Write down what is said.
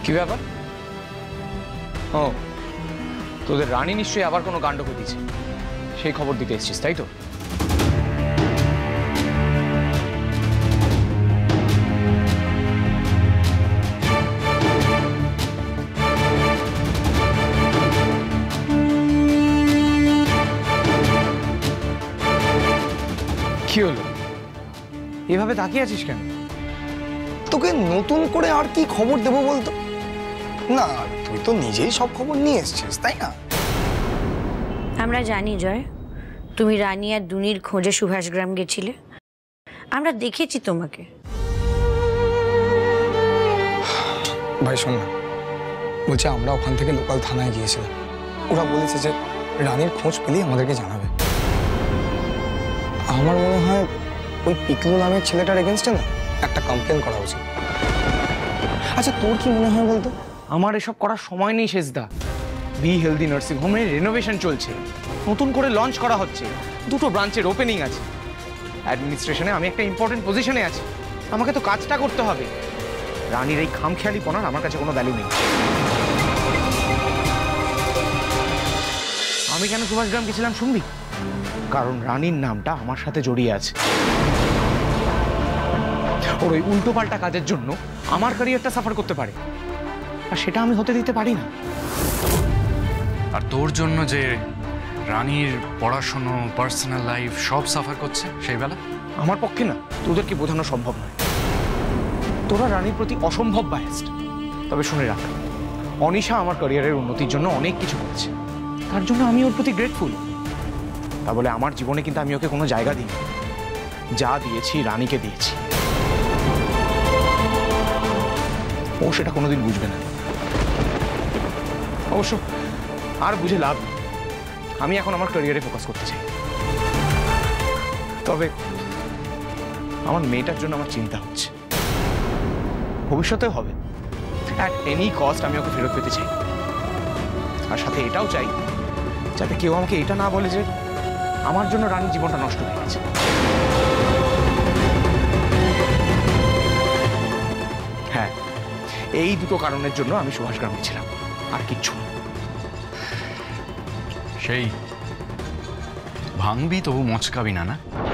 কি ব্যাপার? ও, তোদের রানী নিশ্চয়ই আবার কোনো কাণ্ড ঘটিয়েছে, সেই খবর দিতে এসেছিস, তাই তো? কি হলো, এভাবে তাকিয়ে আছিস কেন? তোকে নতুন করে আর কি খবর দেবো বলতো? না, তুই তো নিজেই সব খবর নিয়ে এসেছিস, তাই না? আমরা জানি জয়, তুমি রানী আর দুনির খোঁজে সুভাষগ্রাম গেছিলে। আমরা দেখেছি তোমাকে। ভাই শোন না, বলছে আমরা ওখান থেকে লোকাল থানায় গিয়েছিলাম। ওরা বলেছে যে রানীর খোঁজ পেলেই আমাদেরকে জানাবে। আমার মনে হয় ওই পিকলু নামের ছেলেটার এগেনস্টে না একটা কমপ্লেন করা উচিত। আচ্ছা, তোর কি মনে হয় বলতো? আমার এসব করার সময় নেই শেষদা। বি হেলদি নার্সিং হোমের রেনোভেশন চলছে, নতুন করে লঞ্চ করা হচ্ছে, 2টো ব্রাঞ্চের ওপেনিং আছে। অ্যাডমিনিস্ট্রেশনে আমি একটা ইম্পর্টেন্ট পজিশনে আছি, আমাকে তো কাজটা করতে হবে। রানীর এই খামখেয়ালিপনার আমার কাছে কোনো ভ্যালু নেই। আমি কেন সুভাষগ্রাম গেছিলাম শুনবি? কারণ রানীর নামটা আমার সাথে জড়িয়ে আছে। ওর ওই উল্টোপাল্টা কাজের জন্য আমার ক্যারিয়ারটা সাফার করতে পারে, আর সেটা আমি হতে দিতে পারি না। আর তোর জন্য যে রানীর পড়াশোনা, পার্সোনাল লাইফ সব সাফার করছে সেই বেলা? আমার পক্ষে না, তোদেরকে বোঝানো সম্ভব নয়। তোরা রানীর প্রতি অসম্ভব বায়াসড। তবে শুনে রাখ, অনিশা আমার ক্যারিয়ারের উন্নতির জন্য অনেক কিছু করেছে, তার জন্য আমি ওর প্রতি গ্রেটফুল। তা বলে আমার জীবনে কিন্তু আমি ওকে কোনো জায়গা দিইনি। যা দিয়েছি রানীকে দিয়েছি, ও সেটা কোনোদিন বুঝবে না। অবশ্য আর বুঝে লাভ নেই, আমি এখন আমার ক্যারিয়ারে ফোকাস করতে চাই। তবে আমার মেয়েটার জন্য আমার চিন্তা হচ্ছে, ভবিষ্যতেও হবে। অ্যাট এনি কস্ট আমি ওকে ফেরত পেতে চাই। আর সাথে এটাও চাই যাতে কেউ আমাকে এটা না বলে যে আমার জন্য রানীর জীবনটা নষ্ট হয়ে গেছে। হ্যাঁ, এই 2টো কারণের জন্য আমি সুভাষগ্রাম গেছিলাম, আর কিচ্ছু না। সেই ভাঙবি তবু মচকাবি না, না?